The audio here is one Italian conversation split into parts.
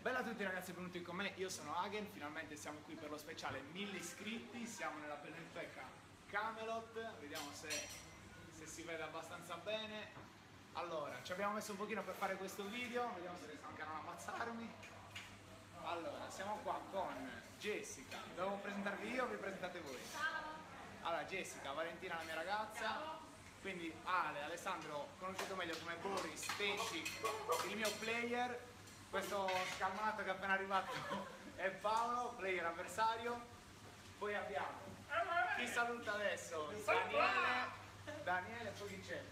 Bella a tutti ragazzi, benvenuti con me, io sono Hagen, finalmente siamo qui per lo speciale 1000 iscritti, siamo nella Biblioteca Camelot, vediamo se si vede abbastanza bene. Allora, ci abbiamo messo un pochino per fare questo video, vediamo se riesco anche a non ammazzarmi. Allora, siamo qua con Jessica, devo presentarvi io o vi presentate voi? Ciao! Allora, Jessica, Valentina la mia ragazza, quindi Ale, Alessandro, conosciuto meglio come Boris, Pesci, il mio player. Questo scalmanato che è appena arrivato è Paolo, player avversario. Poi abbiamo chi saluta adesso? Daniele, poi chi c'è?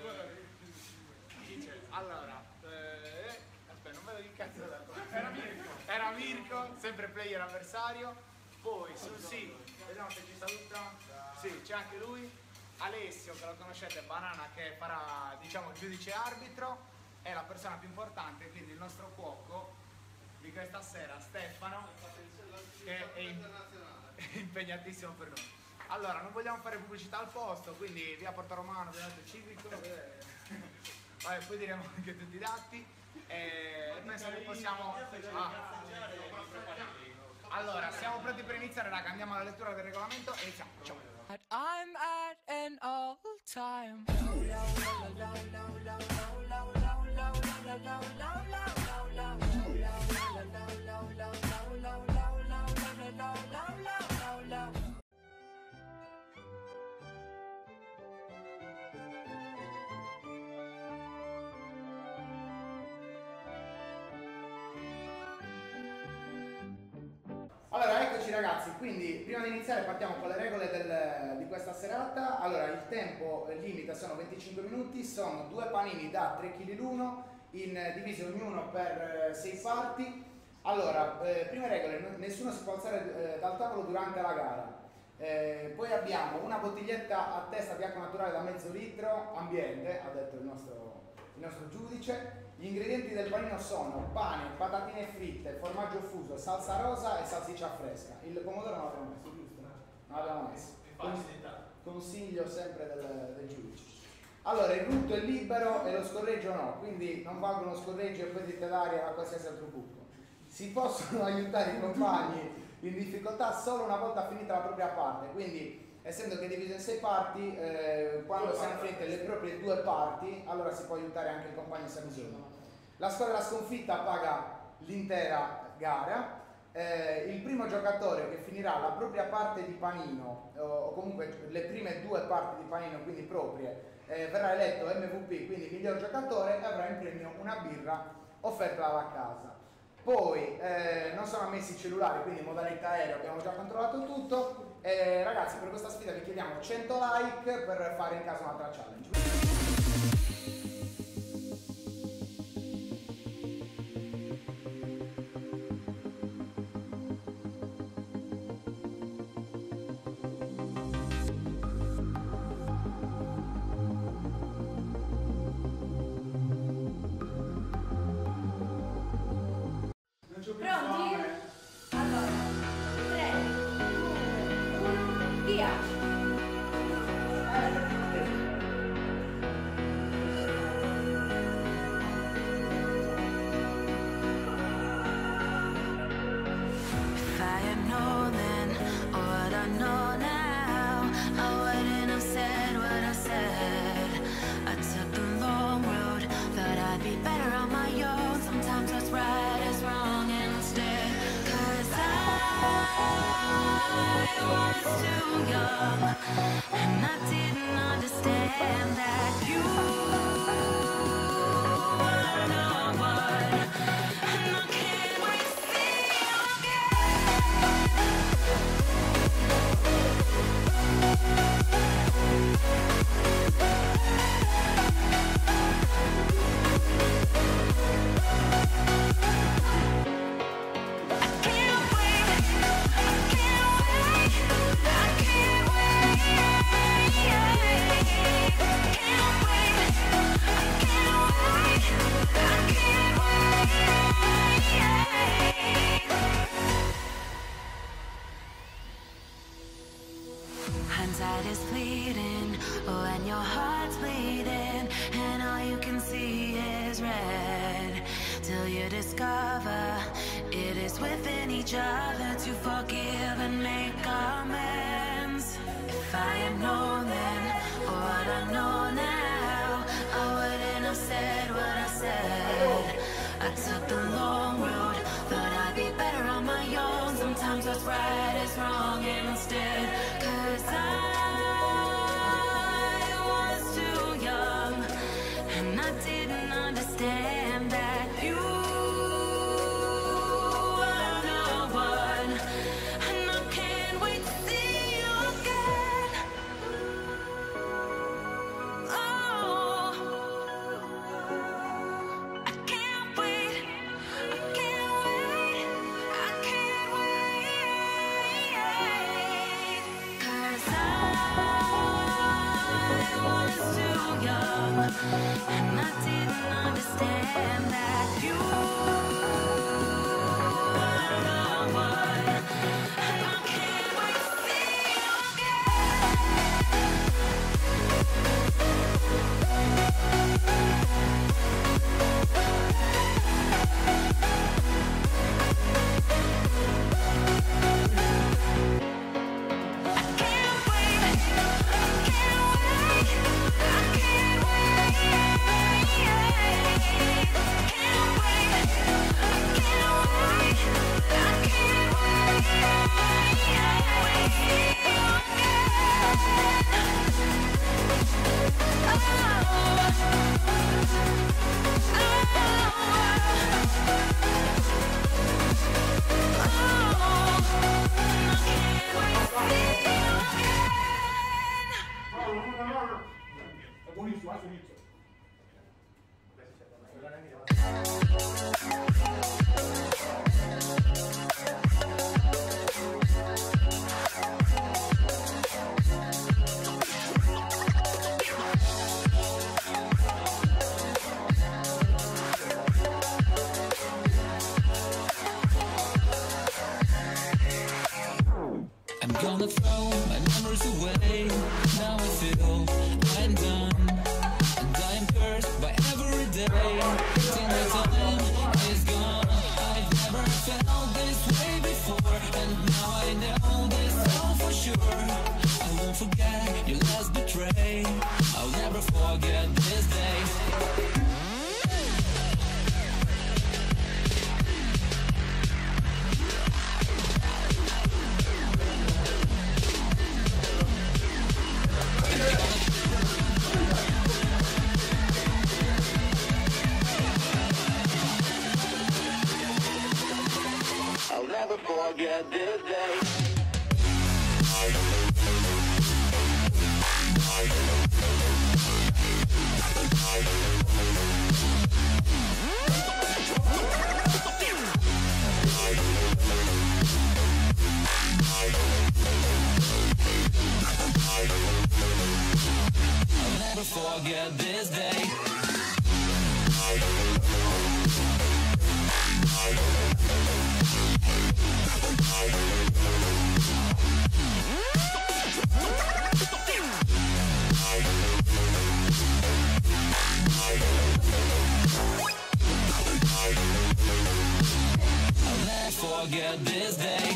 Allora, aspetta, non vedo chi cazzo da qua. Era Mirko, sempre player avversario. Poi sul sì, vediamo se ci saluta. Sì, c'è anche lui. Alessio, che lo conoscete, Banana, che farà, diciamo, giudice arbitro. È la persona più importante, quindi il nostro cuoco di questa sera, Stefano, che è impegnatissimo per noi. Allora, non vogliamo fare pubblicità al posto, quindi via Porta Romano, via Civico, vabbè, poi diremo anche tutti i dati e penso che possiamo... Allora, siamo pronti per iniziare, raga, andiamo alla lettura del regolamento e iniziamo. Ciao! I'm at an all-time Allora, eccoci ragazzi, quindi prima di iniziare partiamo con le regole di questa serata. Allora, il tempo limite sono 25 minuti, sono due panini da 3 kg l'uno, divisi ognuno per 6 parti. Allora, prime regole, nessuno si può alzare dal tavolo durante la gara. Poi abbiamo una bottiglietta a testa di acqua naturale da mezzo litro, ambiente, ha detto il nostro giudice. Gli ingredienti del panino sono pane, patatine fritte, formaggio fuso, salsa rosa e salsiccia fresca. Il pomodoro non l'abbiamo messo, giusto? Non l'abbiamo messo. Consiglio sempre del giudice. Allora, il rutto è libero e lo scorreggio no, quindi non valgono scorreggio e perdite d'aria a qualsiasi altro buco. Si possono aiutare i compagni in difficoltà solo una volta finita la propria parte, quindi essendo che è diviso in 6 parti, quando siano finite le proprie 2 parti, allora si può aiutare anche il compagno se ha bisogno. La squadra della sconfitta paga l'intera gara. Il primo giocatore che finirà la propria parte di panino, o comunque le prime 2 parti di panino, quindi proprie, verrà eletto MVP, quindi miglior giocatore, e avrà in premio una birra offerta da casa. Poi non sono ammessi i cellulari, quindi modalità aereo, abbiamo già controllato tutto. Ragazzi, per questa sfida vi chiediamo 100 like per fare in caso un'altra challenge. Pronti? Allora, 3, 2, 1, via! other to forgive and make amends. If I had known then what I know now, I wouldn't have said what I said. I took the long road, thought I'd be better on my own. Sometimes what's right is wrong instead. 'Cause I was too young, and I didn't understand that you were the one. And I can't wait to see you again. Oh, I can't wait, I can't wait, I can't wait. 'Cause I was too young, and I didn't understand that you were the one. And I can't wait to see you È buonissimo, adesso inizio. I'm gonna throw my memories away. Now I feel I'm done, and I am cursed by every day. Till my time is gone. I've never felt this way before, and now I know this all for sure. I won't forget your last betray. I'll never forget this day. I'll never forget this day. I'll never forget this day. I'll never forget this day.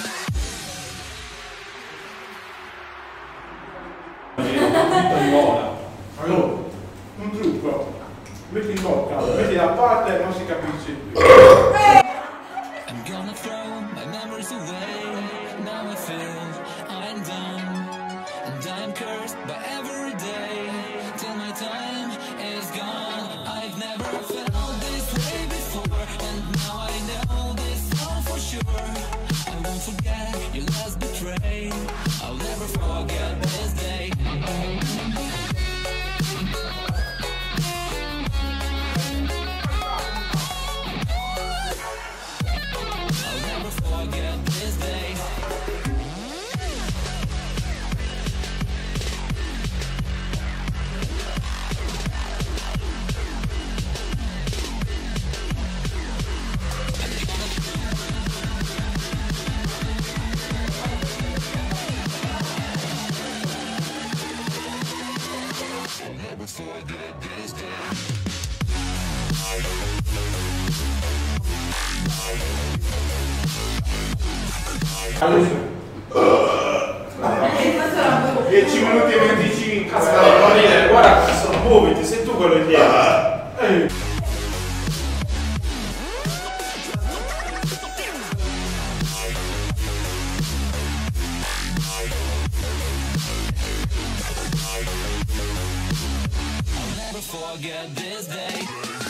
Allora, un trucco. Metti in bocca, metti da parte e non si capisce più. I'm gonna throw my memories away. Now I feel I'm done, and I'm cursed by every day. Till my time is gone. I've never felt this way before, and now I know this all for sure. I won't forget your last betray. I'll never forget this day. I'll never forget this day. 10 minuti e 25. Guarda, muoviti, sei tu quello dietro. Forget this day.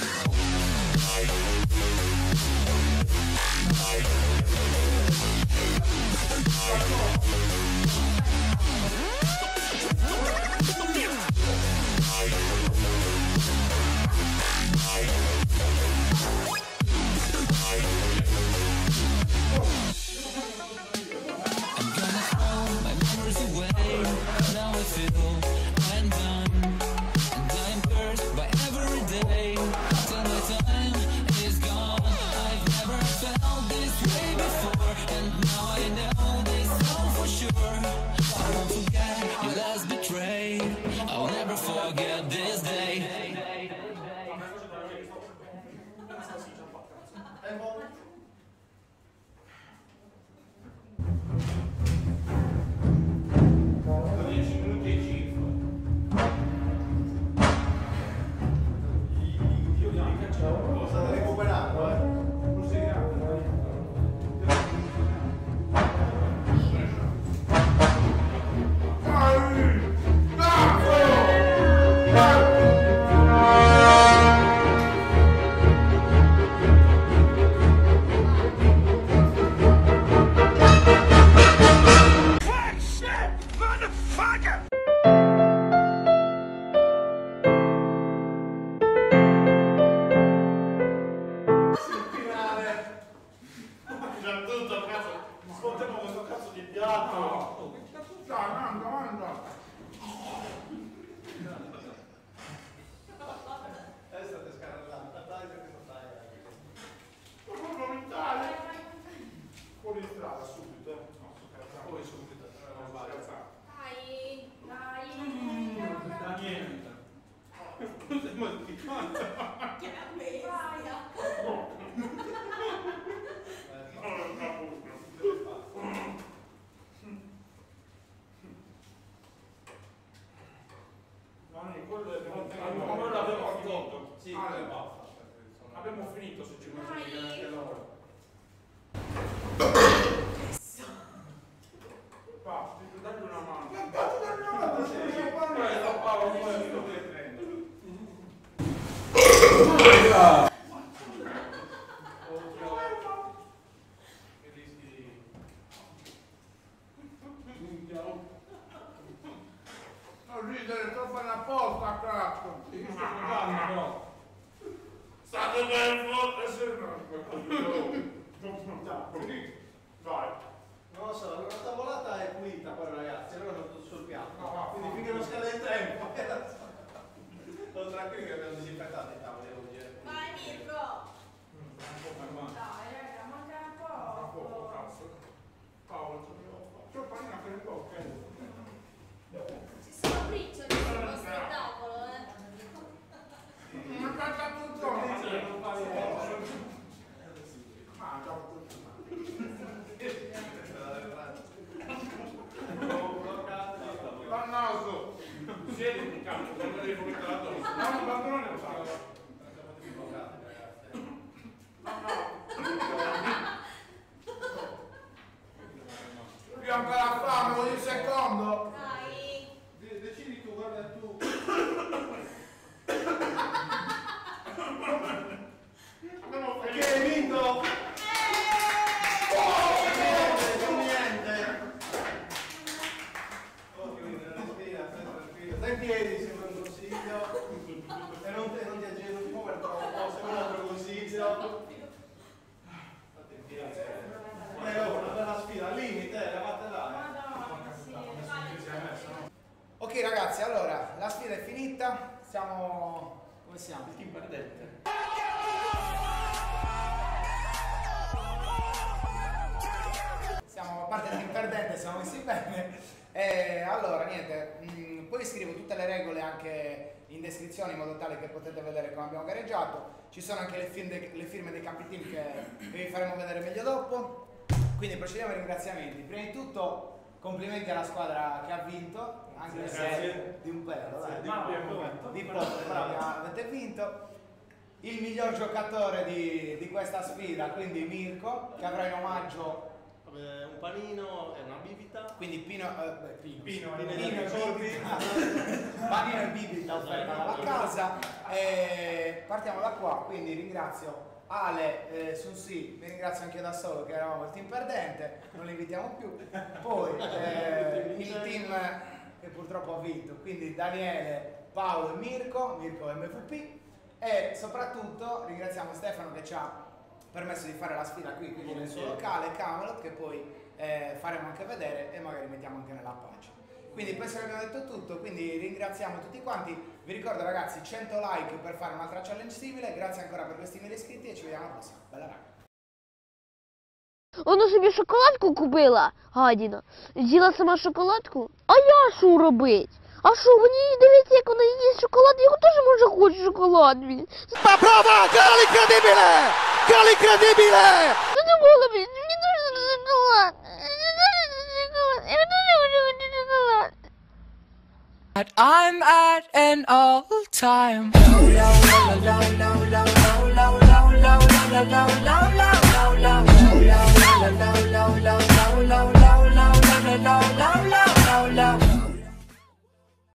I'm gonna throw my memories away. Now I feel I'm done. I'm cursed by every day till my time is gone. I've never felt this way before, and now I know this all for sure. I won't forget your last betrayal. I'll never forget this day. Abbiamo finito se ci vuoi anche loro. Pa, dagli una mano. Dagli una mano, non ridere, troppo apposta, cazzo. Ti sto guardando, però. State ben forte, vai. Non lo so, una tavolata è pulita però ragazzi, allora non tutto sul piatto. Quindi finché non scade il tempo. Sono tranquilli che abbiamo disinfettato i tavoli, devo dire. Vai Mirko! Dai raga, manca un po'. Paolo, c'ho panina per il bocca. Ci sono bricioli sullo spettacolo, Ma cacca tutto! Dannato! Siedi in campo, quando devi vomitare la tosse. No, non bandone lo fa. Io ho ancora fame, voglio un secondo! Dai! Decidi tu, guarda tu. Chi hai vinto? Niente! Stai in piedi, sembra un consiglio. E non ti agiri, non ti muovere troppo, sembra un altro consiglio. State in piedi. Una bella sfida, al limite, levate là. Madonna, sì. Ok ragazzi, allora la sfida è finita, siamo... come siamo? Il team perdente. Siamo a parte del team perdente, siamo messi bene. Allora niente, poi scrivo tutte le regole anche in descrizione in modo tale che potete vedere come abbiamo gareggiato. Ci sono anche le firme dei campi team che vi faremo vedere meglio dopo. Quindi procediamo ai ringraziamenti. Prima di tutto complimenti alla squadra che ha vinto, anche se di un pelo, dai. Di poco, bravi, avete vinto. Il miglior giocatore di questa sfida, quindi Mirko, che avrà in omaggio un panino e una bibita. quindi Pino e bibita. Panino Panino e bibita offerta dalla casa. Partiamo da qua, quindi ringrazio Ale, Sunsi, vi ringrazio anche io da solo che eravamo il team perdente, non li invitiamo più. Poi il team che purtroppo ha vinto, quindi Daniele, Paolo e Mirko MVP. E soprattutto ringraziamo Stefano che ci ha permesso di fare la sfida qui, quindi nel suo locale Camelot, che poi faremo anche vedere e magari mettiamo anche nella pagina. Quindi penso che abbiamo detto tutto, quindi ringraziamo tutti quanti. Vi ricordo ragazzi 100 like per fare un'altra challenge simile, grazie ancora per questi 1000 iscritti e ci vediamo alla prossima. Bella raga! Вона собі шоколадку купила, гадіна. З'їла сама шоколадку. А я що робить? А що, мені дивіться, як вона їсть шоколад, я теж може хочу шоколад. Ma prova! Gol incredibile! Gol incredibile! Що це було, мені дуже шоколад. Я дуже хочу шоколад. I'm at an all-time low, low, low, low, low, low, low, low, low, low, low, low.